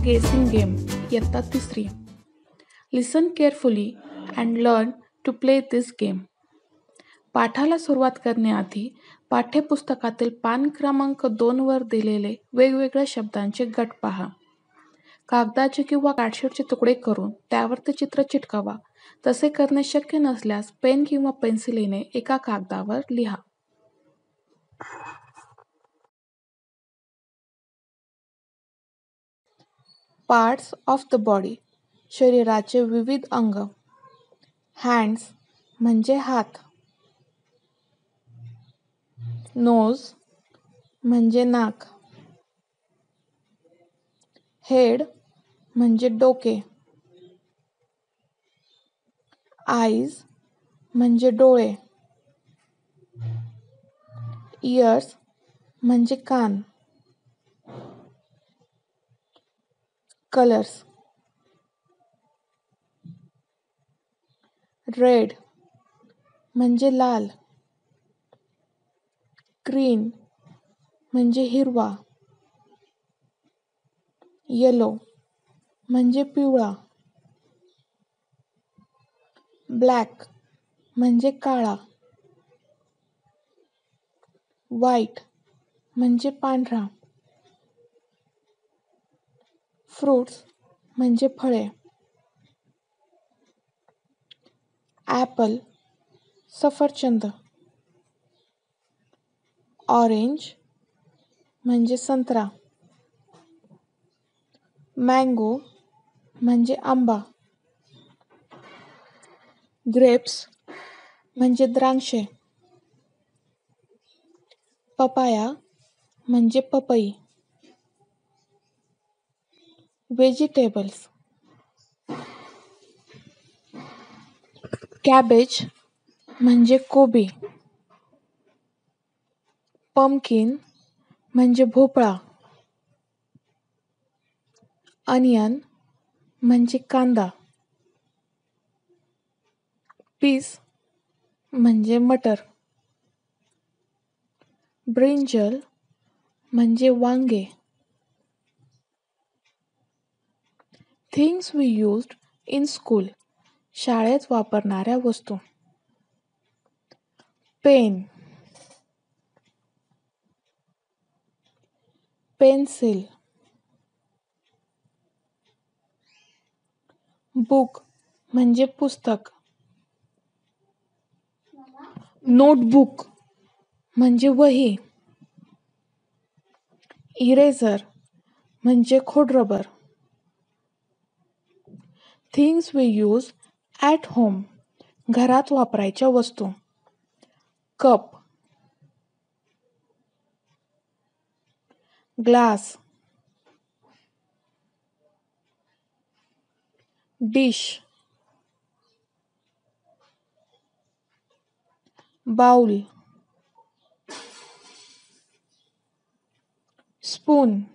गेसिंग गेम इयत्ता 3. Listen carefully and learn to play this game. पाठाला सुरुवात करण्याआधी पाठ्यपुस्तकातील पान क्रमांक 2 वर दिलेले वेगवेगळ्या शब्दांचे गट पहा. कागदाचे किंवा कार्डशीटचे तुकडे करून त्यावर ते चित्र चिटकावा. तसे करणे शक्य नसल्यास पेन किंवा पेन्सिलीने एका कागदावर लिहा. Parts of the body. शरीराचे विविध अंग. हँड्स म्हणजे हात. नोज म्हणजे नाक. हेड म्हणजे डोके. आईज म्हणजे डोळे. इयर्स म्हणजे कान. कलर्स. रेड म्हणजे लाल. ग्रीन म्हणजे हिरवा. येलो म्हणजे पिवळा. ब्लॅक म्हणजे काळा. व्हाईट म्हणजे पांढरा. फ्रुट्स म्हणजे फळे. ॲपल सफरचंद. ऑरेंज म्हणजे संत्रा. मँगो म्हणजे आंबा. ग्रेप्स म्हणजे द्राक्षे. पपाया म्हणजे पपई. व्हेजिटेबल्स. कॅबेज म्हणजे कोबी. पंपकिन म्हणजे भोपळा. अनियन म्हणजे कांदा. पीस म्हणजे मटर. ब्रिंजल म्हणजे वांगे. Things we used in school. शाळेत वापरणाऱ्या वस्तू. पेन. पेन्सिल. बुक म्हणजे पुस्तक. नोटबुक म्हणजे वही. इरेझर म्हणजे खोडरबर. Things we use at home. घरात वापरायच्या वस्तू. Cup. Glass. Dish. Bowl. Spoon.